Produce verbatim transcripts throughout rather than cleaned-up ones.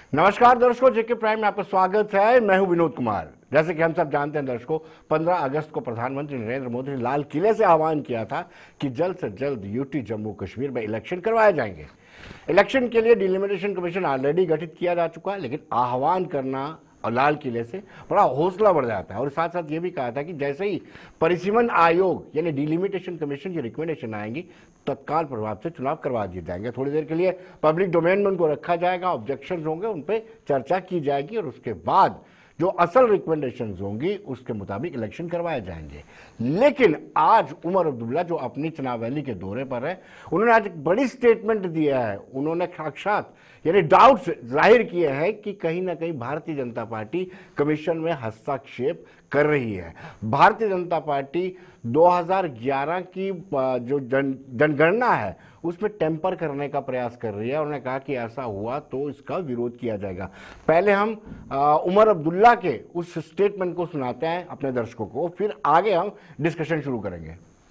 नमस्कार दर्शकों, जेके प्राइम में आपका स्वागत है। मैं हूं विनोद कुमार। जैसे कि हम सब जानते हैं दर्शकों, पंद्रह अगस्त को प्रधानमंत्री नरेंद्र मोदी ने लाल किले से आह्वान किया था कि जल्द से जल्द यूटी जम्मू कश्मीर में इलेक्शन करवाए जाएंगे। इलेक्शन के लिए डिलिमिटेशन कमीशन ऑलरेडी गठित किया जा चुका है, लेकिन आह्वान करना और लाल किले से बड़ा हौसला बढ़ जाता है। और साथ साथ ये भी कहा था कि जैसे ही परिसीमन आयोग यानी डिलिमिटेशन कमीशन की रिकमेंडेशन आएंगी, तत्काल प्रभाव से चुनाव करवा दिए जाएंगे। थोड़ी देर के लिए पब्लिक डोमेन में उनको रखा जाएगा, ऑब्जेक्शंस होंगे, उन पर चर्चा की जाएगी और उसके बाद जो असल रिकमेंडेशंस होंगी उसके मुताबिक इलेक्शन करवाए जाएंगे। लेकिन आज उमर अब्दुल्ला जो अपनी चुनाव रैली के दौरे पर है, उन्होंने आज एक बड़ी स्टेटमेंट दिया है। उन्होंने साक्षात यानी डाउट्स जाहिर किए हैं कि कहीं ना कहीं भारतीय जनता पार्टी कमीशन में हस्तक्षेप कर रही है। भारतीय जनता पार्टी दो हज़ार ग्यारह की जो जन जनगणना है उसमें टेम्पर करने का प्रयास कर रही है। उन्होंने कहा कि ऐसा हुआ तो इसका विरोध किया जाएगा। पहले हम आ, उमर अब्दुल्ला के उस स्टेटमेंट को सुनाते हैं अपने दर्शकों को, फिर आगे हम डिस्कशन शुरू करेंगे।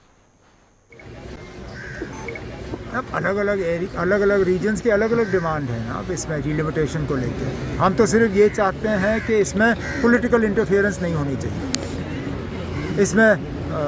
अब अलग अलग एरिया अलग अलग रीजन्स की अलग अलग डिमांड है अब इसमें डिलिमिटेशन को लेकर। हम तो सिर्फ ये चाहते हैं कि इसमें पॉलिटिकल इंटरफेरेंस नहीं होनी चाहिए। इसमें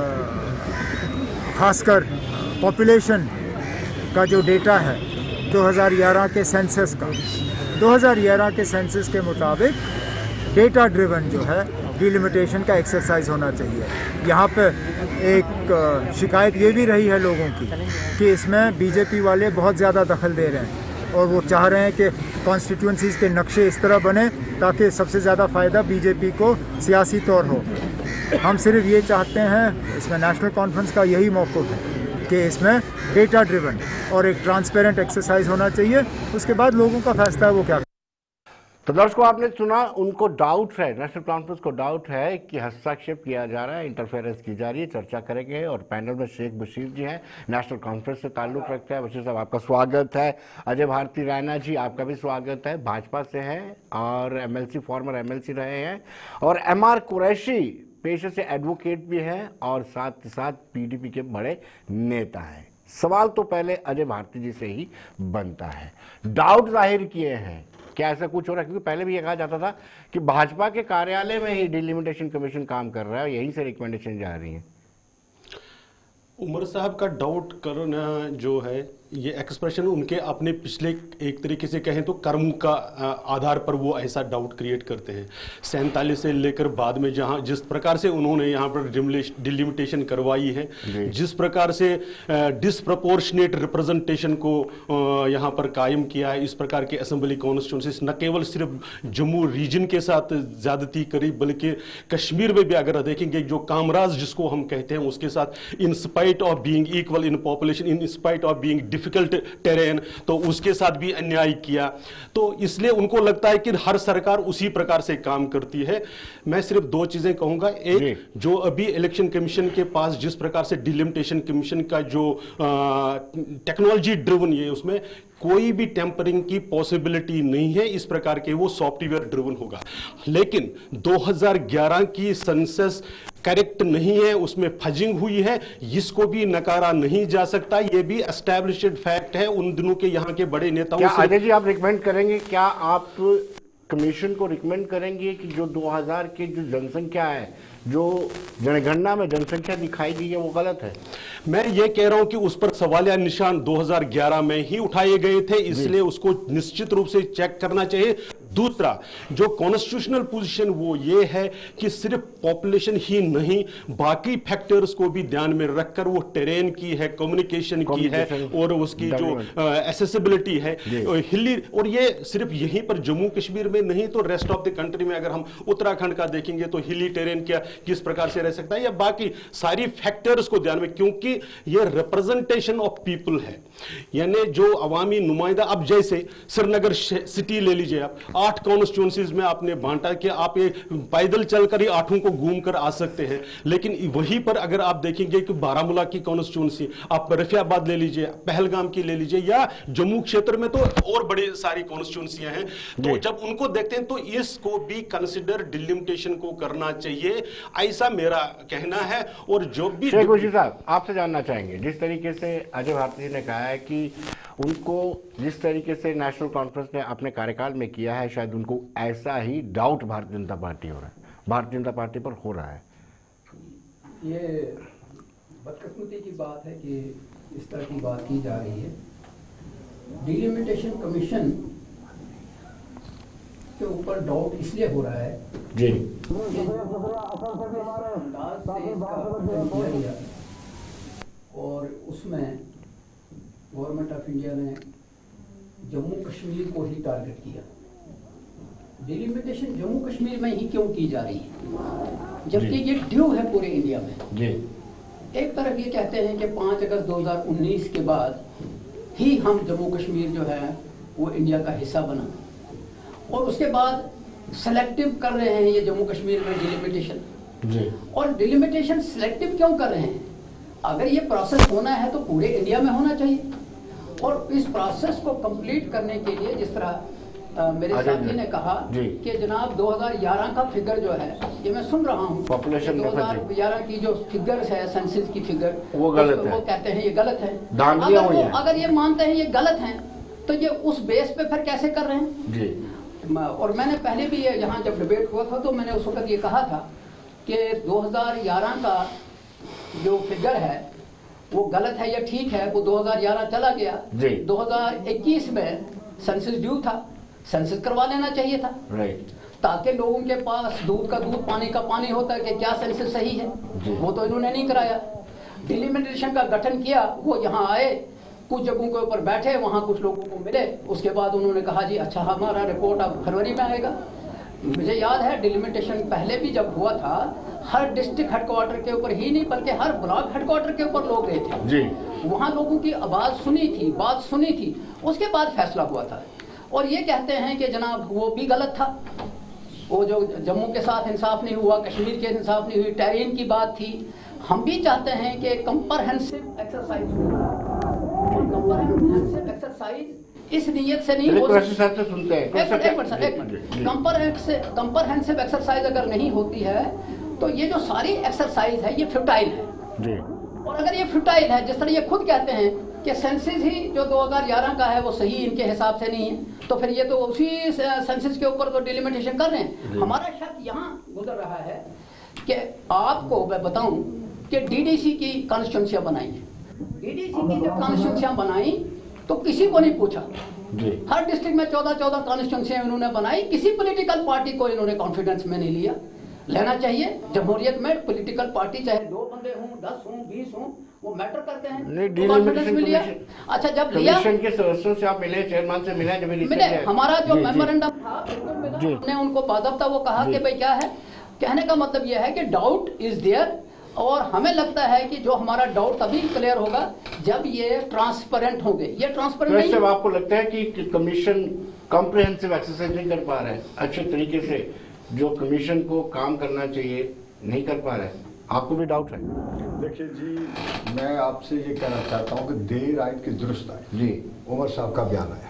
खासकर पॉपुलेशन का जो डेटा है दो हज़ार ग्यारह के सेंसस का दो हज़ार ग्यारह के सेंसस के मुताबिक डेटा ड्रिवन जो है डिलिमिटेशन का एक्सरसाइज होना चाहिए। यहाँ पे एक शिकायत ये भी रही है लोगों की कि इसमें बीजेपी वाले बहुत ज़्यादा दखल दे रहे हैं और वो चाह रहे हैं कि कॉन्स्टिट्यूंसीज़ के नक्शे इस तरह बने ताकि सबसे ज़्यादा फ़ायदा बीजेपी को सियासी तौर हो। हम सिर्फ ये चाहते हैं, इसमें नेशनल कॉन्फ्रेंस का यही मौक़िफ़ है कि इसमें डेटा ड्रिवन और एक ट्रांसपेरेंट एक्सरसाइज होना चाहिए। उसके बाद लोगों का फैसला है वो क्या। तो दर्शकों, आपने सुना, उनको डाउट है, नेशनल कॉन्फ्रेंस को डाउट है कि हस्तक्षेप किया जा रहा है, इंटरफेरेंस की जा रही है। चर्चा करेंगे और पैनल में शेख बशीर जी हैं, नेशनल कॉन्फ्रेंस से ताल्लुक़ रखते हैं। बशीर साहब, आपका स्वागत है। अजय भारती राणा जी, आपका भी स्वागत है, भाजपा से हैं और एमएलसी फॉर्मर एमएलसी रहे हैं। और एम आर कुरैशी पेशे से एडवोकेट भी हैं और साथ ही साथ पीडीपी के बड़े नेता हैं। सवाल तो पहले अजय भारती जी से ही बनता है। डाउट जाहिर किए हैं, क्या ऐसा कुछ हो रहा है? क्योंकि पहले भी ये कहा जाता था कि भाजपा के कार्यालय में ही डिलिमिटेशन कमीशन काम कर रहा है, यहीं से रिकमेंडेशन जा रही है। उमर साहब का डाउट करना जो है, ये एक्सप्रेशन उनके अपने पिछले एक तरीके से कहें तो कर्म का आधार पर वो ऐसा डाउट क्रिएट करते हैं। सैंतालीस से लेकर बाद में जहां जिस प्रकार से उन्होंने यहाँ पर डिलिमिटेशन करवाई है, जिस प्रकार से डिसप्रपोर्शनेट रिप्रेजेंटेशन को यहाँ पर कायम किया है, इस प्रकार के असेंबली कॉन्स्टिट्यूंसीज न केवल सिर्फ जम्मू रीजन के साथ ज्यादती करी बल्कि कश्मीर में भी अगर देखेंगे जो कामराज जिसको हम कहते हैं उसके साथ in spite of being equal in population, in spite of being difficult terrain, तो उसके साथ भी अन्याय किया। तो इसलिए उनको लगता है कि हर सरकार उसी प्रकार से काम करती है। मैं सिर्फ दो चीजें कहूंगा। एक, जो अभी इलेक्शन कमीशन के पास जिस प्रकार से डिलिमिटेशन कमीशन का जो टेक्नोलॉजी ड्रिवन ये, उसमें कोई भी टेम्परिंग की पॉसिबिलिटी नहीं है। इस प्रकार के वो सॉफ्टवेयर ड्रिवन होगा। लेकिन दो हज़ार ग्यारह की सेंसस करेक्ट नहीं है, उसमें फजिंग हुई है, इसको भी नकारा नहीं जा सकता। ये भी एस्टैब्लिश्ड फैक्ट है। उन दिनों के यहाँ के बड़े नेताओं क्या से अजय जी आप रिकमेंड करेंगे, क्या आप कमीशन को रिकमेंड करेंगे कि जो दो हज़ार की जो जनसंख्या है, जो जनगणना में जनसंख्या दिखाई गई है, वो गलत है? मैं ये कह रहा हूं कि उस पर सवालिया निशान दो हज़ार ग्यारह में ही उठाए गए थे, इसलिए उसको निश्चित रूप से चेक करना चाहिए। दूसरा, जो कॉन्स्टिट्यूशनल पोजीशन वो ये है कि सिर्फ पॉपुलेशन ही नहीं, बाकी फैक्टर्स को भी ध्यान में रखकर वो टेरेन की है, कम्युनिकेशन की है और उसकी जो एसेसिबिलिटी है हिली, और ये सिर्फ यहीं पर जम्मू कश्मीर में नहीं तो रेस्ट ऑफ द कंट्री में अगर हम उत्तराखंड का देखेंगे तो हिली टेरेन क्या किस प्रकार से रह सकता है, या बाकी सारी फैक्टर्स को ध्यान में, क्योंकि ये रिप्रेजेंटेशन ऑफ पीपल है, यानी जो अवामी नुमाइंदा। अब जैसे श्रीनगर सिटी ले लीजिए आप, आठ कॉन्स्टिट्यूंसीज में आपने बांटा कि आप ये पैदल चलकर ही आठों को घूम कर आ सकते हैं। लेकिन वहीं पर अगर आप देखेंगे कि बारामूला की कॉन्स्टिट्यूंसी, आप रफियाबाद ले लीजिए, पहलगाम की ले लीजिए, या जम्मू क्षेत्र में तो और बड़ी सारी कॉन्स्टिट्यूंसियां हैं। तो जब उनको देखते हैं तो इसको भी कंसिडर डिलिमिटेशन को करना चाहिए, ऐसा मेरा कहना है। और जो भी शेख बशीर साहब आपसे जानना चाहेंगे, जिस तरीके से अजय भारती जी ने कहा है कि उनको जिस तरीके से नेशनल कॉन्फ्रेंस ने अपने कार्यकाल में किया है, शायद उनको ऐसा ही डाउट भारतीय जनता पार्टी हो रहा है, भारतीय जनता पार्टी पर हो रहा है। ये बदकिस्मती की बात है कि इस तरह की बात की जा रही है। डिलिमिटेशन कमीशन के ऊपर डाउट इसलिए हो रहा है जी कि अंदाज से इसका गठन किया गया और उसमें गवर्नमेंट ऑफ इंडिया ने जम्मू कश्मीर को ही टारगेट किया। डिलिमिटेशन जम्मू कश्मीर में ही क्यों की जा रही है जबकि ये ड्यू है पूरे इंडिया में? जी एक तरफ ये कहते हैं कि पाँच अगस्त दो हज़ार उन्नीस के बाद ही हम जम्मू कश्मीर जो है वो इंडिया का हिस्सा बना, और उसके बाद सेलेक्टिव कर रहे हैं ये जम्मू कश्मीर में डिलिमिटेशन। जी और डिलिमिटेशन सिलेक्टिव क्यों कर रहे हैं? अगर ये प्रोसेस होना है तो पूरे इंडिया में होना चाहिए, और इस प्रोसेस को कंप्लीट करने के लिए जिस तरह आ, मेरे साथी ने कहा कि जनाब दो हज़ार ग्यारह का फिगर जो है, ये मैं सुन रहा हूँ, पॉपुलेशन दो हज़ार ग्यारह की जो फिगर्स है सेंसस की फिगर वो गलत है, वो कहते हैं ये गलत है। दांडिया अगर हुई वो है। अगर ये मानते हैं ये गलत है तो ये उस बेस पे फिर कैसे कर रहे हैं? जी म- और मैंने पहले भी ये यहाँ जब डिबेट हुआ था तो मैंने उस वक्त ये कहा था कि दो हज़ार ग्यारह का जो फिगर है वो गलत है या ठीक है, वो दो हज़ार ग्यारह चला गया। जी। दो हज़ार इक्कीस में सेंसस ड्यू था, सेंसस करवा लेना चाहिए था, राइट, ताकि लोगों के पास दूध का दूध पानी का पानी होता है कि क्या सेंसस सही है। जी। वो तो इन्होंने नहीं कराया। डिलिमिटेशन का गठन किया, वो यहाँ आए, कुछ जगहों के ऊपर बैठे, वहाँ कुछ लोगों को मिले, उसके बाद उन्होंने कहा जी अच्छा हमारा रिपोर्ट अब फरवरी में आएगा। मुझे याद है डिलिमिटेशन पहले भी जब हुआ था, हर डिस्ट्रिक्ट हेडक्वार्टर के ऊपर ही नहीं बल्कि हर ब्लॉक हेडक्वार्टर के ऊपर लोग गए थे जी वहाँ लोगों की आवाज सुनी थी, बात सुनी थी, उसके बाद फैसला हुआ था। और ये कहते हैं कि जनाब वो भी गलत था, वो जो जम्मू के साथ इंसाफ नहीं हुआ, कश्मीर के इंसाफ नहीं हुई, टेरिन की बात थी। हम भी चाहते हैं कि कंप्रहेंसिव एक्सरसाइज हो, कंप्रहेंसिव एक्सरसाइज इस नीयत से नहीं हो कृषि साहब से सुनते हैं। एक मिनट एक मिनट सर, एक मिनट। कंप्रहेंसिव कंप्रहेंसिव एक्सरसाइज अगर नहीं होती है तो ये जो सारी एक्सरसाइज है ये फ्यूटाइल है। जी और अगर ये फ्यूटाइल है, जिस तरह ये खुद कहते हैं कि सेंसस ही जो दो हज़ार ग्यारह का है वो सही इनके हिसाब से नहीं है, तो फिर ये तो उसी सेंसस के ऊपर तो डिलिमिटेशन कर रहे हैं। हमारा शक यहाँ गुजर रहा है कि आपको मैं बताऊं कि डीडीसी की कॉन्स्टिट्यूंसियां बनाई है, डीडीसी की जब कॉन्स्टिट्यूंसियां बनाई तो किसी को नहीं पूछा। जी हर डिस्ट्रिक्ट में चौदह चौदह कॉन्स्टिट्यूंसियां इन्होंने बनाई, किसी पॉलिटिकल पार्टी को इन्होंने कॉन्फिडेंस में नहीं लिया। लेना चाहिए जमहूरियत में, पॉलिटिकल पार्टी चाहे दो बंदे हों, दस हों, बीस हों, वो मैटर करते हैं। नहीं, तो कॉन्फिडेंस में लिया। डिलिमिटेशन अच्छा जब लिया, कमीशन के सदस्यों से आप मिले, चेयरमैन से मिले, जब मिले, हमारा जो जी, जी। मेमोरेंडम था बिल्कुल मिला। जी। हमने उनको बाज़ाब्ता वो कहा जी। कि भाई क्या है, कहने का मतलब यह है कि डाउट इज देयर, और हमें लगता है कि जो हमारा डाउट तभी क्लियर होगा जब ये ट्रांसपेरेंट होंगे। ये ट्रांसपेरेंट वैसे नहीं, आपको लगता है कि कमीशन कॉम्प्रिहेंसिव एक्सरसाइज नहीं कर पा रहा है अच्छे तरीके से, जो कमीशन को काम करना चाहिए नहीं कर पा रहा है? आपको भी डाउट है? देखिए जी, मैं आपसे ये कहना चाहता हूँ कि देर आए कि दुरुस्त आए। जी उमर साहब का बयान आया,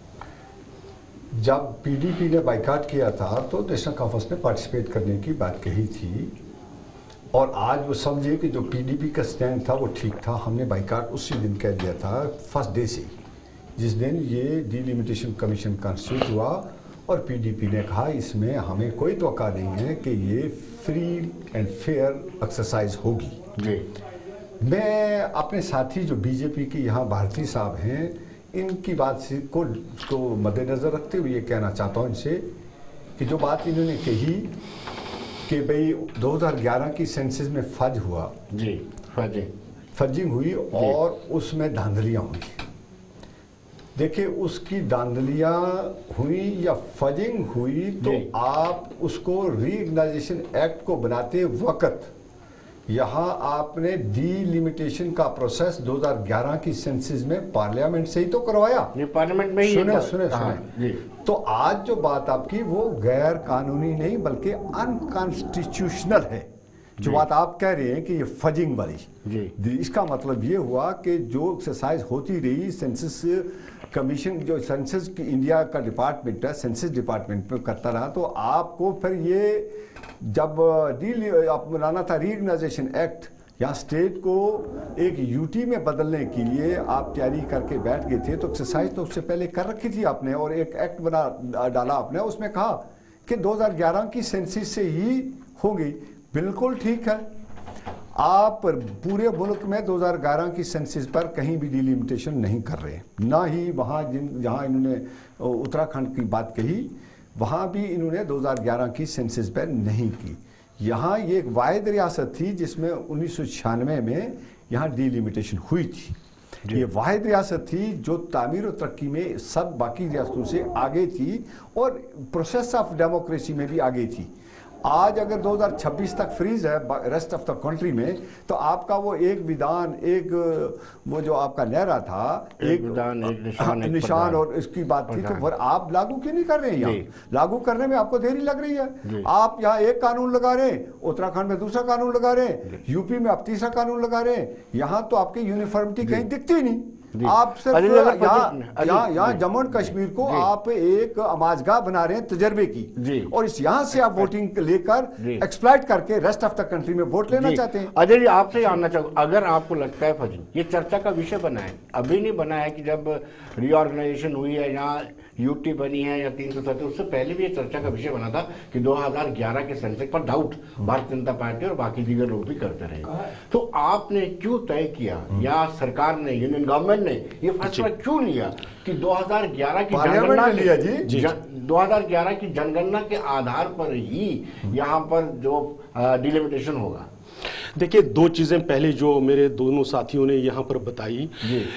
जब पीडीपी ने बाइकाट किया था तो नेशनल कॉन्फ्रेंस ने पार्टिसिपेट करने की बात कही थी, और आज वो समझे कि जो पीडीपी का स्टैंड था वो ठीक था। हमने बाइकाट उसी दिन कह दिया था, फर्स्ट डे से, जिस दिन ये डिलिमिटेशन कमीशन कॉन्स्टिट्यूट हुआ, और पीडीपी ने कहा इसमें हमें कोई तवक्का नहीं है कि ये फ्री एंड फेयर एक्सरसाइज होगी। जी मैं अपने साथी जो बीजेपी की यहाँ भारती साहब हैं, इनकी बात से को, को मद्देनज़र रखते हुए ये कहना चाहता हूँ इनसे कि जो बात इन्होंने कही कि भाई दो हज़ार ग्यारह की सेंसस में फज हुआ, जी फजी फजिंग हुई और उसमें धांधलियाँ हुई। देखिए, उसकी धांधलियाँ हुई या फजिंग हुई तो जी। आप उसको रीऑर्गेनाइजेशन एक्ट को बनाते वक्त यहाँ आपने डिलिमिटेशन का प्रोसेस दो हज़ार ग्यारह की सेंसस में पार्लियामेंट से ही तो करवाया। ये पार्लियामेंट में ही सुने था। सुने हाँ, सुने जी तो आज जो बात आपकी वो गैर कानूनी नहीं बल्कि अनकॉन्स्टिट्यूशनल है। जो बात आप कह रहे हैं कि ये फजिंग वाली, जी इसका मतलब ये हुआ कि जो एक्सरसाइज होती रही सेंसस कमीशन, जो सेंसस की इंडिया का डिपार्टमेंट है, सेंसस डिपार्टमेंट में करता रहा, तो आपको फिर ये जब डील आप बनाना था रीऑर्गेनाइजेशन एक्ट, यहाँ स्टेट को एक यूटी में बदलने के लिए आप तैयारी करके बैठ गए थे, तो एक्सरसाइज तो उससे पहले कर रखी थी आपने और एक एक्ट बना डाला आपने, उसमें कहा कि दो हज़ार ग्यारह की सेंसिस से ही होगी। बिल्कुल ठीक है, आप पूरे मुल्क में दो हज़ार ग्यारह की सेंसिस पर कहीं भी डिलिमिटेशन नहीं कर रहे, ना ही वहाँ जिन जहाँ इन्होंने उत्तराखंड की बात कही वहाँ भी इन्होंने दो हज़ार ग्यारह की सेंसिस पर नहीं की। यहाँ ये एक वाहिद रियासत थी जिसमें उन्नीस सौ छियानवे में यहाँ डिलिमिटेशन हुई थी। ये वाहिद रियासत थी जो तामीर और तरक्की में सब बाकी रियासतों से आगे थी और प्रोसेस ऑफ डेमोक्रेसी में भी आगे थी। आज अगर दो हज़ार छब्बीस तक फ्रीज है रेस्ट ऑफ द कंट्री में, तो आपका वो एक विधान, एक वो जो आपका लहरा था, एक, एक विधान, एक निशान, एक निशान और इसकी बात थी, तो फिर आप लागू क्यों नहीं कर रहे हैं? यहाँ लागू करने में आपको देरी लग रही है। आप यहाँ एक कानून लगा रहे हैं, उत्तराखंड में दूसरा कानून लगा रहे हैं, यूपी में आप तीसरा कानून लगा रहे हैं, यहाँ तो आपकी यूनिफॉर्मिटी कहीं दिखती ही नहीं। आप सिर्फ यहाँ यहाँ जम्मू एंड कश्मीर को आप एक आमाजगाह बना रहे हैं तजर्बे की, और इस यहाँ से आप वोटिंग लेकर एक्सप्लॉइट करके रेस्ट ऑफ द कंट्री में वोट लेना चाहते हैं। अजय जी, आपसे जानना चाहूँगा, अगर आपको लगता है फजी ये चर्चा का विषय बना है, अभी नहीं बना है कि जब रीऑर्गेनाइजेशन हुई है, यहाँ यूटी बनी है या तीन सौ सत्तर, उससे पहले भी ये चर्चा का विषय बना था कि दो हज़ार ग्यारह के सेंसेक्स पर डाउट भारतीय जनता पार्टी और बाकी दीगर लोग भी करते रहे, तो आपने क्यों तय किया या सरकार ने, यूनियन गवर्नमेंट ने ये फैसला क्यों लिया कि दो हज़ार ग्यारह की जनगणना लिया जी, जी, जी। दो हज़ार ग्यारह की जनगणना के आधार पर ही यहाँ पर जो डिलिमिटेशन होगा? देखिए, दो चीजें पहले जो मेरे दोनों साथियों ने यहाँ पर बताई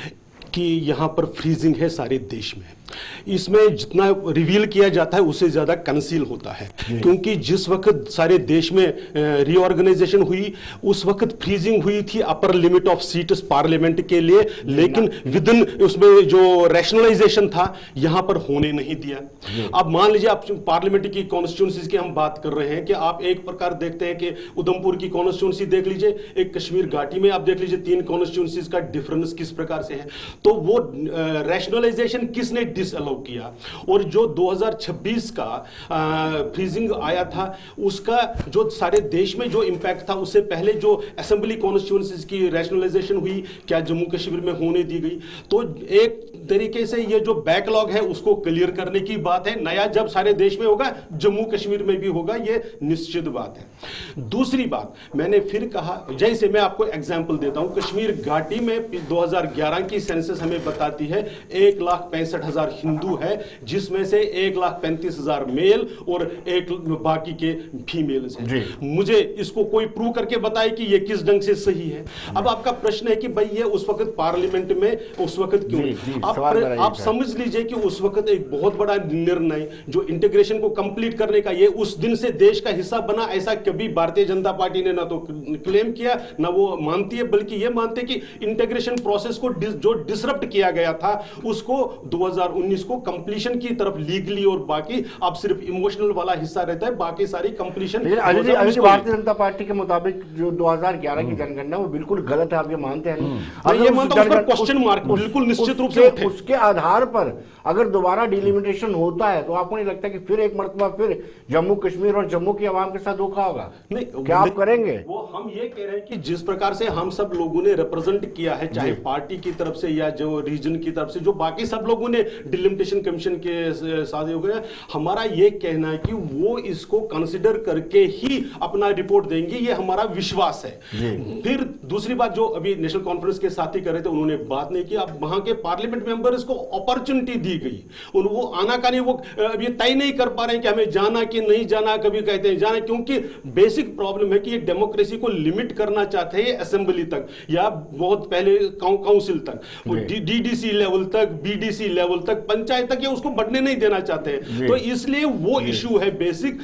कि यहाँ पर फ्रीजिंग है सारे देश में, इसमें जितना रिवील किया जाता है उससे ज्यादा कंसील होता है, क्योंकि जिस वक्त सारे देश में रीऑर्गेनाइजेशन हुई उस वक्त फ्रीजिंग हुई थी upper limit of seats parliament के लिए, लेकिन विद इन उसमें जो रैशनलाइजेशन था यहाँ पर होने नहीं दिया। अब मान लीजिए आप पार्लियामेंट की कॉन्स्टिट्यूंसीज की हम बात कर रहे हैं कि आप एक प्रकार देखते हैं कि उधमपुर की कॉन्स्टिट्यूंसी देख लीजिए, एक कश्मीर घाटी में आप देख लीजिए, तीन कॉन्स्टिट्यूंसीज का डिफरेंस किस प्रकार से है। तो वो रैशनलाइजेशन किसने डिसअलाउ किया, और जो दो हज़ार छब्बीस का फ्रीजिंग आया था उसका जो सारे देश में जो इंपैक्ट था, उससे पहले जो असेंबली कॉन्स्टिट्यूंसीज की रैशनलाइजेशन हुई क्या जम्मू कश्मीर में होने दी गई, तो एक तरीके से ये जो बैकलॉग है उसको क्लियर करने की बात है। नया जब सारे देश में होगा जम्मू कश्मीर में भी होगा, ये निश्चित बात है। दूसरी बात मैंने फिर कहा, जैसे मैं आपको एग्जांपल देता हूं, कश्मीर घाटी में दो हज़ार ग्यारह की सेंसस हमें बताती है एक लाख पैंसठ हजार हिंदू है, जिसमें से एक लाख पैंतीस हजार मेल और एक बाकी के फीमेल्स हैं। मुझे इसको कोई प्रूव करके बताए कि ये किस ढंग से सही है। अब आपका प्रश्न है कि भाई ये उस वक्त पार्लियामेंट में उस वक्त क्यों? आप आप समझ लीजिए कि उस वक्त एक बहुत बड़ा निर्णय जो इंटीग्रेशन को कंप्लीट करने का, ये उस दिन से देश का हिस्सा बना, ऐसा कभी भारतीय जनता पार्टी ने ना तो क्लेम किया ना वो मानती है, बल्कि ये मानते कि इंटीग्रेशन प्रोसेस को जो डिसरप्ट किया गया था उसको दो हज़ार उन्नीस को कंप्लीशन की तरफ लीगली, और बाकी अब सिर्फ इमोशनल वाला हिस्सा रहता है, बाकी सारी कंप्लीशन। भारतीय जनता पार्टी के मुताबिक जो दो हज़ार ग्यारह की जनगणना वो बिल्कुल गलत है, आप ये मानते हैं? मैं ये मानता हूं, उस पर क्वेश्चन मार्क बिल्कुल निश्चित रूप से उठे। उसके आधार पर अगर दोबारा डिलिमिटेशन होता है तो आपको नहीं लगता कि फिर एक मरतबा फिर जम्मू कश्मीर और जम्मू की आवाम के साथ धोखा होगा? नहीं, क्या आप करेंगे? वो हम ये कह रहे हैं कि जिस प्रकार से हम सब लोगों ने रिप्रेजेंट किया है, चाहे पार्टी की तरफ से या जो रीजन की तरफ से, जो बाकी सब लोगों ने डिलिमिटेशन कमीशन के साथ हो गया, हमारा ये कहना है कि वो इसको कंसिडर करके ही अपना रिपोर्ट देंगे, ये हमारा विश्वास है। फिर दूसरी बात जो अभी नेशनल कॉन्फ्रेंस के साथी कर रहे थे, उन्होंने बात नहीं की, अब वहां के पार्लियामेंट मेंबर्स को अपॉर्चुनिटी दी गई, वो आना का नहीं, वो अभी तय नहीं कर पा रहे हैं कि हमें जाना कि नहीं जाना, कभी कहते हैं जाना, क्योंकि बेसिक प्रॉब्लम है कि ये डेमोक्रेसी को लिमिट करना चाहते हैं असेंबली तक या बहुत पहले काउंसिल तक, डीडीसी लेवल तक, बीडीसी लेवल तक, पंचायत तक, ये उसको बढ़ने नहीं देना चाहते हैं। तो इसलिए वो इशू है बेसिक।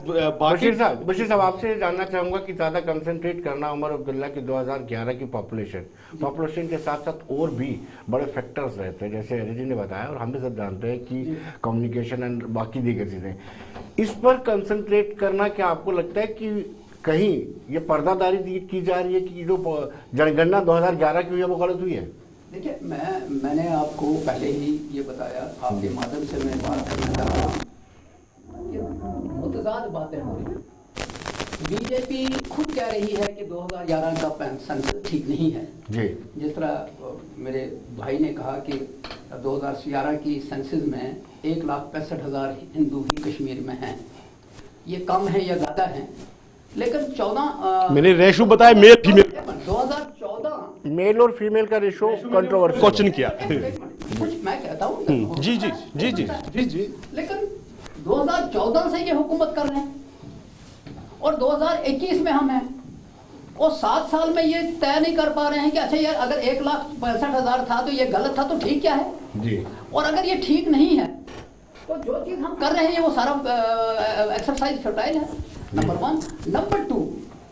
बशीर साहब बशीर साहब आपसे जानना चाहूंगा कि ज्यादा कंसंट्रेट करना उमर अब्दुल्ला की दो हज़ार ग्यारह की पॉपुलेशन पॉपुलेशन के साथ साथ और भी बड़े फैक्टर्स रहते हैं, जैसे अजय जी ने बताया और हम भी सब जानते हैं कि कम्युनिकेशन एंड बाकी दीगर चीजें, इस पर कंसंट्रेट करना क्या आपको लगता है कि कहीं ये पर्दादारी की जा रही है कि जो जनगणना दो हज़ार ग्यारह की हुई है वो गलत हुई है? देखिए, मैं मैंने आपको पहले ही ये बताया, आपके माध्यम से मैं बात करना चाह रहा हूँ, मुतजाद बातें हो रही हैं। बीजेपी खुद कह रही है कि दो हज़ार ग्यारह का सेंसस ठीक नहीं है जी। जिस तरह मेरे भाई ने कहा कि दो हज़ार ग्यारह की सेंसस में एक लाख पैंसठ हजार हिंदू ही कश्मीर में हैं, ये कम है या ज्यादा है। लेकिन चौदह मैंने रेशो बताया मेल फीमेल दो हज़ार चौदह मेल और फीमेल का रेशो कंट्रोवर्सी क्वेश्चन किया। कुछ मैं कहता हूँ जी जी जी जी जी जी लेकिन दो हज़ार चौदह से ये हुकूमत कर रहे हैं और दो हज़ार इक्कीस में हम हैं और सात साल में ये तय नहीं कर पा रहे हैं कि अच्छा यार अगर एक लाख पैंसठ हजार था तो ये गलत था तो ठीक क्या है जी। और अगर ये ठीक नहीं है तो जो चीज हम कर रहे हैं ये वो सारा एक्सरसाइज फर्टाइल है। Number one. नंबर टू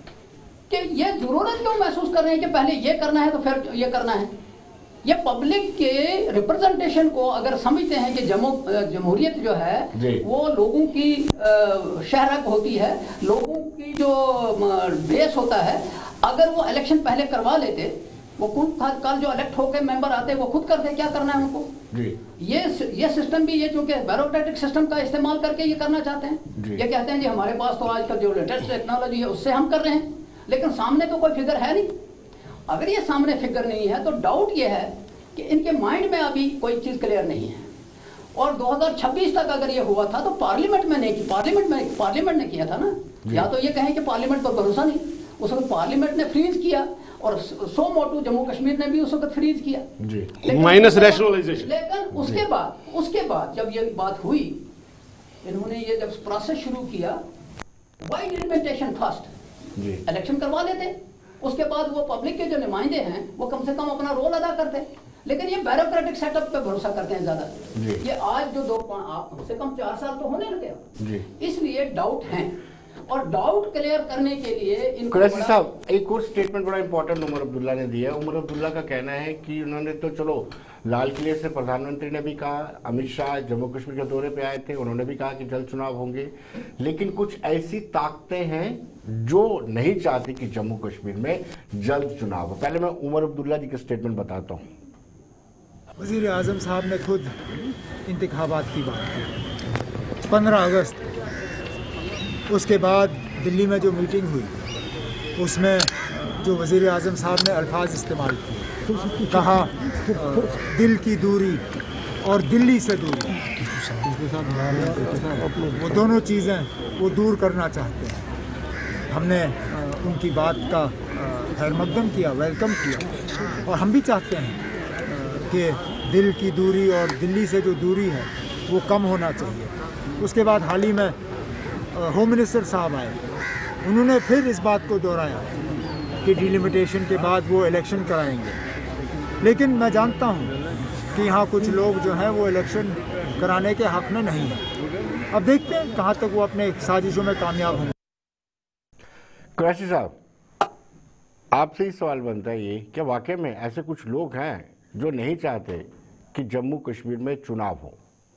कि ये जरूरत क्यों महसूस कर रहे हैं कि पहले ये करना है तो फिर ये करना है। ये पब्लिक के रिप्रेजेंटेशन को अगर समझते हैं कि जमो जमहूरियत जो है वो लोगों की शहरक होती है, लोगों की जो बेस होता है, अगर वो इलेक्शन पहले करवा लेते, वो खुद कल जो इलेक्ट होकर मेंबर आते वो खुद करते, क्या करना है उनको जी। ये ये सिस्टम भी ये चूंकि ब्यूरोक्रेटिक सिस्टम का इस्तेमाल करके ये करना चाहते हैं। ये कहते हैं जी हमारे पास तो आजकल जो लेटेस्ट टेक्नोलॉजी है उससे हम कर रहे हैं, लेकिन सामने तो कोई फिगर है नहीं। अगर ये सामने फिगर नहीं है तो डाउट ये है कि इनके माइंड में अभी कोई चीज क्लियर नहीं है। और दो हज़ार छब्बीस तक अगर ये हुआ था तो पार्लियामेंट में नहीं की पार्लियामेंट में पार्लियामेंट ने किया था ना। या तो ये कहें कि पार्लियामेंट पर भरोसा नहीं, उस वक्त पार्लियामेंट ने फ्रीज किया और सो मोटू जम्मू कश्मीर ने भी उस वक्त फ्रीज किया माइनस रैशनलाइजेशन। लेकिन उसके बाद उसके बाद जब ये बात हुई, इन्होंने ये जब प्रोसेस शुरू किया, वाइड इम्प्लीमेंटेशन फर्स्ट इलेक्शन करवा लेते, उसके बाद वो पब्लिक के जो नुमाइंदे हैं वो कम से कम अपना रोल अदा करते। लेकिन ये ब्यूरोक्रेटिक सेटअप पे भरोसा करते हैं ज्यादा। ये आज जो दो आप कम से कम चार साल तो होने लगे, इसलिए डाउट हैं और डाउट क्लियर करने के लिए कुरैशी साहब एक और स्टेटमेंट बड़ा इंपॉर्टेंट उमर अब्दुल्ला ने दिया। उमर अब्दुल्ला का कहना है कि उन्होंने तो चलो लाल किले से प्रधानमंत्री ने भी कहा, अमित शाह जम्मू कश्मीर के दौरे पे आए थे, उन्होंने भी कहा कि जल्द चुनाव होंगे, लेकिन कुछ ऐसी ताकतें हैं जो नहीं चाहती कि जम्मू कश्मीर में जल्द चुनाव हो। पहले मैं उमर अब्दुल्ला जी के स्टेटमेंट बताता हूँ। वज़ीर आज़म साहब ने खुद इंतखाबात की बात की पंद्रह अगस्त, उसके बाद दिल्ली में जो मीटिंग हुई उसमें जो वज़ीर आज़म साहब ने अल्फाज इस्तेमाल किए, कहा दिल की दूरी और दिल्ली से दूरी, वो दोनों चीज़ें वो दूर करना चाहते हैं। हमने उनकी बात का खैर मकदम किया, वेलकम किया, और हम भी चाहते हैं कि दिल की दूरी और दिल्ली से जो दूरी है वो कम होना चाहिए। उसके बाद हाल ही में होम मिनिस्टर साहब आए, उन्होंने फिर इस बात को दोहराया कि डिलिमिटेशन के बाद वो इलेक्शन कराएंगे। लेकिन मैं जानता हूँ कि यहाँ कुछ लोग जो हैं वो इलेक्शन कराने के हक में नहीं हैं। अब देखते हैं कहाँ तक वो अपने साजिशों में कामयाब होंगे। कुरैशी साहब, आपसे ही सवाल बनता है ये, क्या वाकई में ऐसे कुछ लोग हैं जो नहीं चाहते कि जम्मू कश्मीर में चुनाव हो?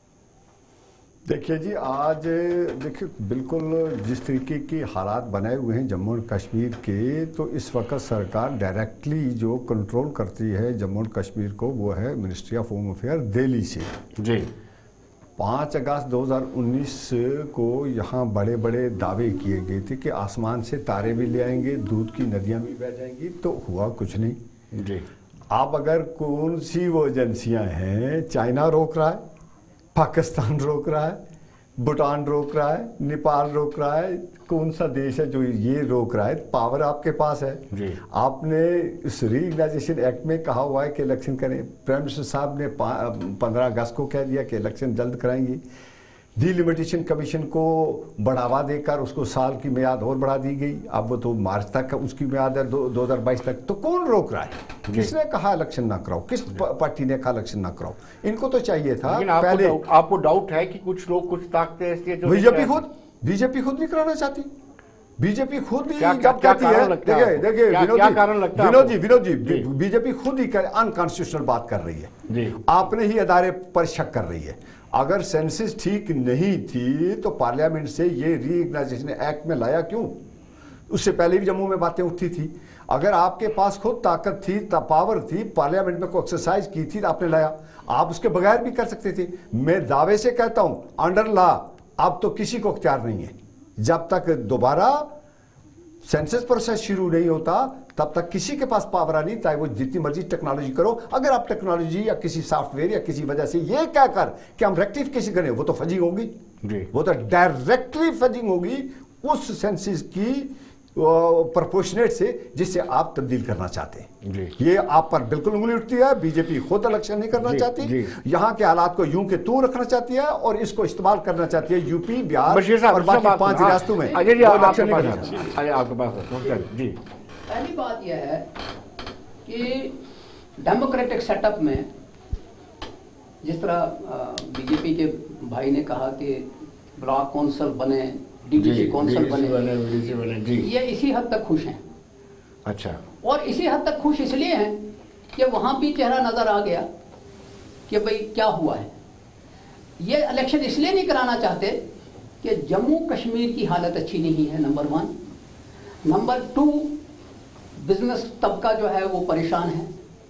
देखिए जी, आज देखिए बिल्कुल जिस तरीके के हालात बनाए हुए हैं जम्मू और कश्मीर के, तो इस वक्त सरकार डायरेक्टली जो कंट्रोल करती है जम्मू और कश्मीर को वो है ministry of home affair Delhi से। जी। पाँच अगस्त दो हज़ार उन्नीस को यहाँ बड़े बड़े दावे किए गए थे कि आसमान से तारे भी ले आएंगे, दूध की नदियाँ भी बह जाएंगी, तो हुआ कुछ नहीं। जी। आप अगर कौन सी वो एजेंसियाँ हैं, चाइना रोक रहा है, पाकिस्तान रोक रहा है, भूटान रोक रहा है, नेपाल रोक रहा है, कौन सा देश है जो ये रोक रहा है? पावर आपके पास है जी। आपने इस रीऑर्गेनाइजेशन एक्ट में कहा हुआ है कि इलेक्शन करें। प्राइम मिनिस्टर साहब ने पंद्रह अगस्त को कह दिया कि इलेक्शन जल्द कराएंगी। डिलिमिटेशन कमीशन को बढ़ावा देकर उसको साल की मियाद और बढ़ा दी गई, अब वो तो मार्च तक उसकी मियाद है, दो हजार बाईस तक। तो कौन रोक रहा है? किसने कहा इलेक्शन ना कराओ? किस पार्टी ने कहा इलेक्शन ना कराओ? इनको तो चाहिए था पहले। आपको, आपको डाउट है कि कुछ लोग कुछ ताकतें ऐसी है जो बीजेपी खुद बीजेपी खुद नहीं कराना चाहती। बीजेपी खुद ही जब कहती है, देखिए देखिए विनोद जी विनोद जी बीजेपी खुद ही अनकॉन्स्टिट्यूशनल बात कर रही है, आपने ही अदारे पर शक कर रही है। अगर सेंसस ठीक नहीं थी तो पार्लियामेंट से ये रीऑर्गेनाइजेशन एक्ट में लाया क्यों? उससे पहले भी जम्मू में बातें उठती थी। अगर आपके पास खुद ताकत थी, पावर थी, पार्लियामेंट में कोई एक्सरसाइज की थी तो आपने लाया। आप उसके बगैर भी कर सकते थे। मैं दावे से कहता हूं अंडर लॉ अब तो किसी को अख्तियार नहीं है, जब तक दोबारा सेंसस प्रोसेस शुरू नहीं होता तब तक किसी के पास पावर नहीं, चाहे वो जितनी मर्जी टेक्नोलॉजी करो। अगर आप टेक्नोलॉजी या किसी सॉफ्टवेयर या किसी वजह से ये कहकर कि हम रेक्टिफिकेशन करें, वो तो फजिंग होगी जी। वो तो डायरेक्टली फजिंग होगी उस सेंसस की प्रोपोर्शनेट से जिससे आप तब्दील करना चाहते हैं। जी। ये आप पर बिल्कुल उंगली उठती है। बीजेपी खुद इलेक्शन नहीं करना जी, चाहती, जी। यहाँ के हालात को यूं के तू रखना चाहती है और इसको इस्तेमाल करना चाहती है यूपी, बिहार बशीर साहब, और बाकी बात- पांच हाँ, रियासतों में। अजय जी वो आप- इलेक्शन आपके नहीं पास करना चाहती। अजय आपके पास जी। पहली बात यह है कि डेमोक्रेटिक सेटअप में जिस तरह बीजेपी के भाई ने कहा कि ब्लॉक कौंसिल बने, डीडीसी कौंसिल बने, डीडीसी बने जी। ये इसी हद तक खुश हैं। अच्छा। और इसी हद तक खुश इसलिए हैं कि वहां भी चेहरा नजर आ गया कि भाई क्या हुआ है। ये इलेक्शन इसलिए नहीं कराना चाहते कि जम्मू कश्मीर की हालत अच्छी नहीं है, number one. Number two, business तबका जो है वो परेशान है,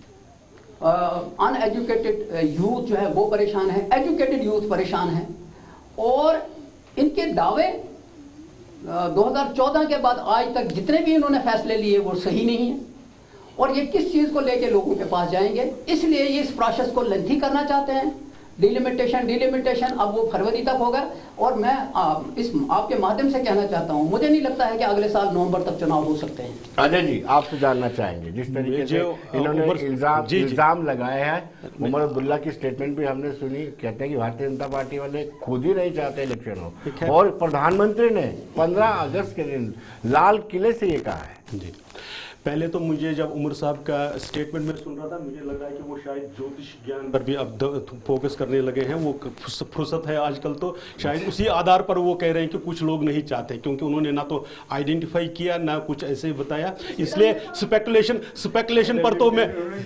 अनएजुकेटेड यूथ जो है वो परेशान है, एजुकेटेड यूथ परेशान है। और इनके दावे दो हज़ार चौदह के बाद आज तक जितने भी इन्होंने फैसले लिए वो सही नहीं है। और ये किस चीज को लेके लोगों के पास जाएंगे, इसलिए ये इस प्रोसेस को लेंथी करना चाहते हैं। डिलिमिटेशन डिलिमिटेशन अब वो फरवरी तक होगा। और मैं आ, इस आपके माध्यम से कहना चाहता हूं, मुझे नहीं लगता है कि अगले साल नवंबर तक चुनाव हो सकते हैं। अजय जी आपसे जानना चाहेंगे, जिस तरीके से इन्होंने इल्जाम जी, जी। इल्जाम लगाए हैं, उमर अब्दुल्ला की स्टेटमेंट भी हमने सुनी, कहते हैं कि भारतीय जनता पार्टी वाले खुद ही नहीं चाहते इलेक्शन हो, और प्रधानमंत्री ने पंद्रह अगस्त के दिन लाल किले से ये कहा है। जी। पहले तो मुझे जब उमर साहब का स्टेटमेंट में सुन रहा था, मुझे लग रहा है कि वो शायद ज्योतिष ज्ञान पर भी अब फोकस करने लगे हैं। वो फुर्सत है आजकल, तो शायद उसी आधार पर वो कह रहे हैं कि कुछ लोग नहीं चाहते, क्योंकि उन्होंने ना तो आइडेंटिफाई किया ना कुछ ऐसे बताया। इसलिए स्पेकुलेशन स्पेकुलेशन पर तो मैं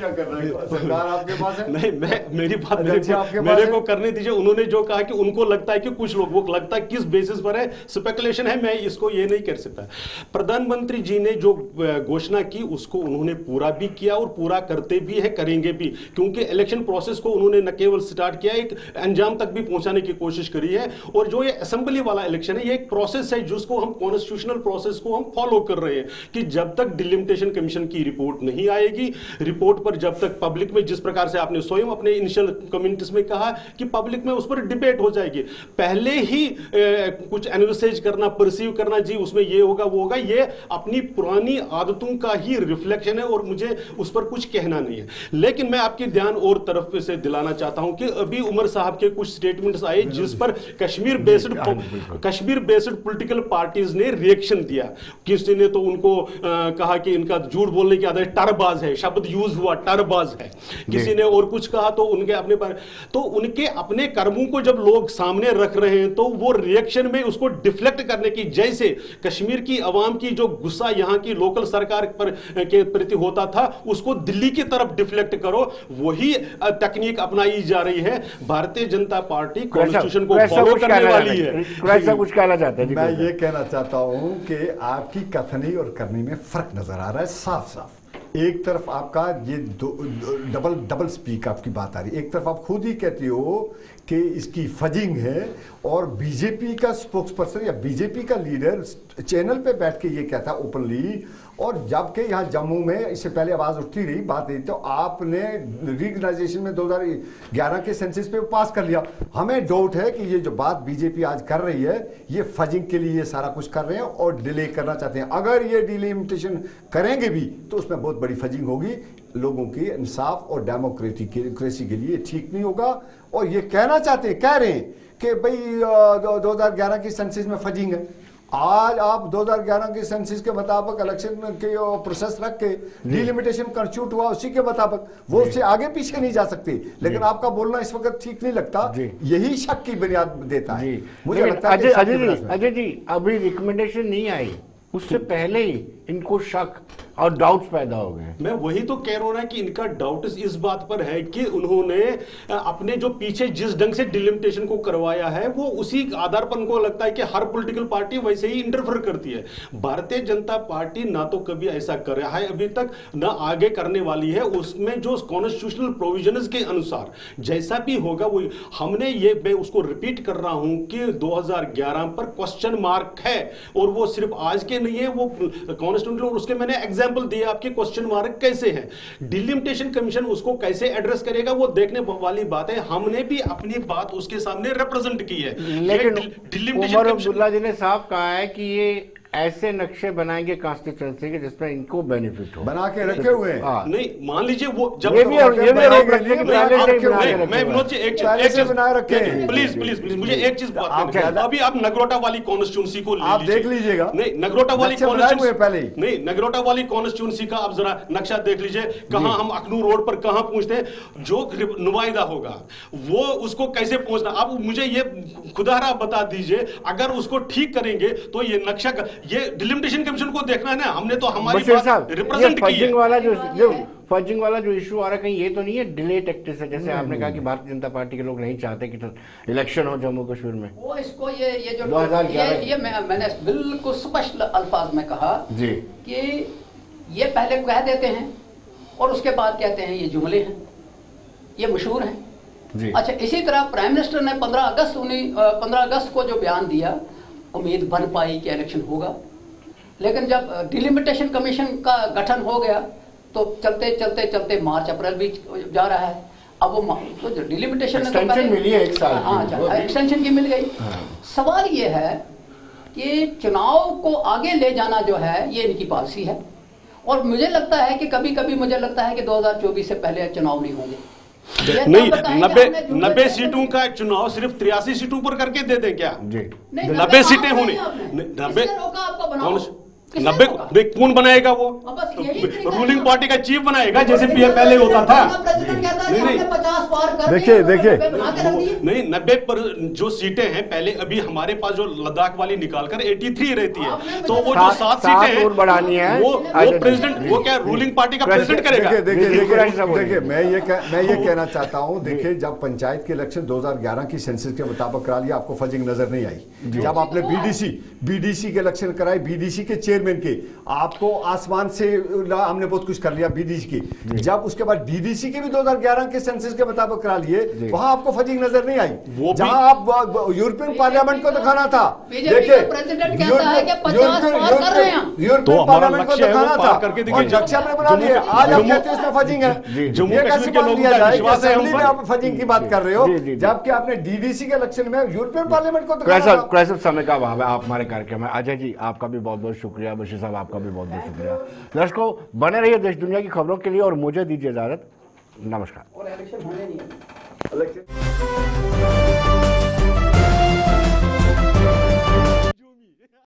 नहीं, मैं मेरी बात मेरे, मेरे को करने दीजिए। उन्होंने जो कहा कि उनको लगता है कि कुछ लोग, वो लगता है किस बेसिस पर है, स्पेकुलेशन है, मैं इसको ये नहीं कर सकता। प्रधानमंत्री जी ने जो घोषणा की उसको उन्होंने पूरा भी किया और पूरा करते भी है, करेंगे भी, क्योंकि इलेक्शन प्रोसेस को उन्होंने न केवल स्टार्ट किया, एक अंजाम तक भी पहुंचाने की कोशिश करी है। और जो ये असेंबली वाला इलेक्शन है, ये एक प्रोसेस है जिसको हम कॉन्स्टिट्यूशनल प्रोसेस को हम फॉलो कर रहे हैं कि जब तक डिलिमिटेशन कमीशन की रिपोर्ट नहीं आएगी, रिपोर्ट पर जब तक पब्लिक में, जिस प्रकार से आपने स्वयं अपने इनिशियल कम्युनिटीज में कहा कि पब्लिक में उस पर डिबेट हो जाएगी, पहले ही ए, कुछ एनालिसिस करना, परसीव करना, जी उसमें ये होगा वो होगा, ये अपनी पुरानी आदतों का ही रिफ्लेक्शन है और मुझे उस पर कुछ कहना नहीं है। लेकिन मैं आपकी ध्यान और तरफ से दिलाना चाहता हूं कि अभी उमर साहब के कुछ स्टेटमेंट्स आए जिस पर Kashmir based Kashmir based political parties ने रिएक्शन दिया। किसी ने तो उनको आ, कहा कि इनका झूठ बोलने की आदत, टरबाज है, शब्द यूज हुआ, टरबाज है। किसी ने और कुछ कहा, तो उनके अपने पर तो उनके अपने कर्मों को जब लोग सामने रख रहे हैं तो वो रिएक्शन में उसको डिफ्लेक्ट करने की, जैसे कश्मीर की आवाम की जो गुस्सा यहाँ की लोकल सरकार पर के प्रति होता था उसको दिल्ली की तरफ डिफ्लेक्ट करो, वही तकनीक अपनाई जा रही है। भारतीय जनता पार्टी कॉन्स्टिट्यूशन को फॉलो करने वाली है। कुछ कहना चाहते हैं? मैं ये कहना चाहता हूं कि आपकी कथनी और करनी में फर्क नजर आ रहा है साफ साफ। एक तरफ आपका ये दो, दो, डबल डबल स्पीक आपकी बात आ रही है। एक तरफ आप खुद ही कहती हो कि इसकी फजिंग है, और बीजेपी का स्पोक्स पर्सन या बीजेपी का लीडर चैनल पे बैठ के ये कहता है ओपनली, और जबकि यहाँ जम्मू में इससे पहले आवाज उठती रही बात रही, तो आपने रीऑर्गेनाइजेशन में दो हज़ार ग्यारह के सेंसस पे पास कर लिया। हमें डाउट है कि ये जो बात बीजेपी आज कर रही है, ये फजिंग के लिए ये सारा कुछ कर रहे हैं और डिले करना चाहते हैं। अगर ये डिलिमिटेशन करेंगे भी तो उसमें बहुत बड़ी फजिंग होगी, लोगों की इंसाफ और डेमोक्रेसी के लिए ठीक नहीं होगा। और ये कहना चाहते हैं, कह रहे हैं कि भाई दो हज़ार ग्यारह की सेंसस में फजिंग है। आज आप दो हज़ार ग्यारह के सेंसस के मुताबिक इलेक्शन के प्रोसेस रख के डिलिमिटेशन कंस्टिट्यूट हुआ, उसी के मुताबिक वो उससे आगे पीछे नहीं जा सकते। लेकिन आपका बोलना इस वक्त ठीक नहीं लगता, यही शक की बुनियाद देता है। मुझे लगता है अजय जी, अजय जी अभी रिकमेंडेशन नहीं आई, उससे पहले ही इनको शक और डाउट्स पैदा हो गए। मैं वही तो कह रहा हूं ना कि इनका डाउट इस बात पर है कि उन्होंने अपने जो पीछे जिस ढंग से डिलिमिटेशन को करवाया है वो उसी आधार पर उनको लगता है कि हर पॉलिटिकल पार्टी वैसे ही इंटरफेयर करती है। भारतीय जनता पार्टी ना तो कभी ऐसा कर रहा है अभी तक, ना आगे करने वाली है। उसमें जो कॉन्स्टिट्यूशनल प्रोविजंस के अनुसार जैसा भी होगा वो, हमने ये, मैं उसको रिपीट कर रहा हूं कि दो हज़ार ग्यारह पर क्वेश्चन मार्क है, और वो सिर्फ आज के नहीं है, वो कॉन्स्टिट्यूशनल, और उसके मैंने एग्जांपल दिए आपके क्वेश्चन मार्क कैसे है। डिलिमिटेशन कमीशन उसको कैसे एड्रेस करेगा वो देखने वाली बात है। हमने भी अपनी बात उसके सामने रिप्रेजेंट की है। लेकिन उमर अब्दुल्ला जी ने साफ कहा है कि ये ऐसे नक्शे बनाएंगे कॉन्स्टिट्यूंसी के जिसमें इनको बेनिफिट हो, बना के रखे हुए हैं। हाँ। नहीं, मान लीजिए वो जब ये भी ये भी रोक रखने के पहले से ही बना के रखे मैं हुए विनोद जी एक पहले एक से चीज बना रखे हैं। प्लीज प्लीज प्लीज मुझे एक चीज बात आप करनी है। क्या- अभी आप नगरोटा वाली कॉन्स्टिट्यूंसी को ले आप देख लीजिएगा। नहीं, नगरोटा वाली नक्शे बनाए हुए हैं पहले ही। नहीं, नगरोटा वाली कॉन्स्टिट्यूंसी का आप जरा नक्शा देख लीजिए, कहां हम अखनूर रोड पर कहां पहुंचते हैं, जो नुमाइंदा होगा वो उसको कैसे पहुंचना। आप मुझे ये खुदारा बता दीजिए, अगर उसको ठीक करेंगे तो ये नक्शा, ये डिलिमिटेशन कमीशन को देखना है ना, हमने तो हमारी बशीर बात साहब, रिप्रेजेंट ये की है। फजिंग वाला जो जो फजिंग वाला जो इशू आ रहा है, कहीं ये तो नहीं है डिले टैक्टिक्स है, जैसे आपने कहा कि भारतीय जनता पार्टी के लोग नहीं चाहते कि इलेक्शन हो जम्मू कश्मीर में। वो इसको ये ये जो दो हज़ार ग्यारह ये, ये मैं, मैंने बिल्कुल स्पष्ट अल्फाज में कहा जी कि ये पहले कह देते हैं और उसके बाद कहते हैं ये जुमले हैं, ये मशहूर हैं जी। अच्छा, इसी तरह प्राइम मिनिस्टर ने पंद्रह अगस्त उन्हीं पंद्रह अगस्त को जो बयान दिया, उम्मीद बन पाई कि इलेक्शन होगा, लेकिन जब डिलिमिटेशन कमीशन का गठन हो गया तो चलते चलते चलते मार्च अप्रैल भी जा रहा है। अब वो तो जो डिलिमिटेशन एक्सटेंशन मिली है एक साल की। हाँ, एक्सटेंशन की मिल गई। हाँ। सवाल ये है कि चुनाव को आगे ले जाना जो है ये इनकी पॉलिसी है, और मुझे लगता है कि कभी कभी मुझे लगता है कि दो हज़ार चौबीस से पहले चुनाव नहीं होंगे। नहीं, नब्बे नब्बे सीटों का चुनाव सिर्फ तिरासी सीटों पर करके दे दें क्या? जी नब्बे सीटें होने, नब्बे नब्बे कौन बनाएगा वो? रूलिंग पार्टी का चीफ बनाएगा जैसे पहले होता था। देखिए देखिए नहीं, नब्बे पर जो सीटें हैं पहले, अभी हमारे पास जो लद्दाख वाली निकालकर तिरासी रहती है, तो वो जो सात सीटें हैं बढ़ानी है, वो वो प्रेसिडेंट, वो क्या रूलिंग पार्टी का प्रेसिडेंट करेगा? देखिए देखिए देखिए देखिए मैं ये कह, मैं ये कहना चाहता हूँ, देखिए जब पंचायत के इलेक्शन दो हज़ार ग्यारह की सेंसस के मुताबिक करा लिया, आपको फजिंग नजर नहीं आई। जब आपने बीडीसी बीडीसी के इलेक्शन कराए, बीडीसी के चेयरमैन के, आपको आसमान से हमने बहुत कुछ कर लिया बीडीसी की। जब उसके बाद डीडीसी के भी दो हज़ार ग्यारह के सेंसस के मुताबिक करा लिए, वहां आपको फजिंग नजर नहीं आई। जहां आप यूरोपियन पार्लियामेंट को दिखाना था, देखिए यूरोपियन पार्लियामेंट को दिखाना था और नक्शा पे बना लिए। आज आप कहते हैं इसमें फजिंग है। जम्मू कश्मीर के लोगों का विश्वास है हम पर। आप फजिंग की बात कर रहे हो, जबकि आपने डीडीसी के इलेक्शन में यूरोपियन पार्लियामेंट को दिखाना था। क्राइसिस समय का अभाव है, आप हमारे कार्यक्रम में। अजय जी आपका भी बहुत बहुत शुक्रिया, बशीर साहब आपका भी बहुत बहुत शुक्रिया। दर्शकों बने रहिए देश दुनिया की खबरों के लिए और मुझे दीजिए इजाजत। नमस्कार। और इलेक्शन होने नहीं है। इलेक्शन